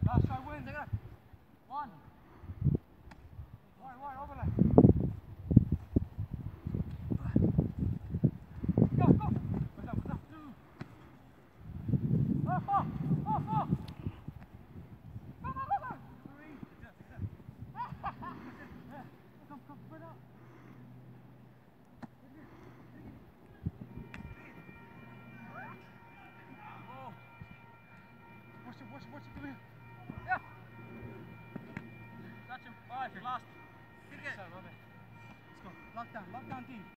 Last try wins. Take it up. One. Wide, overlay. Go. Go down. Four. Go. Three. Come, spread out. Watch it, come here. Yeah. Touch him. Alright, last. Kick it. Let's go. Lock down, team.